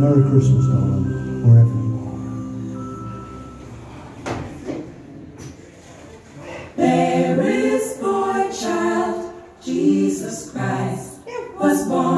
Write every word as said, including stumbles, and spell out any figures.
Merry Christmas, darling, wherever you are. There is boy child, Jesus Christ was born.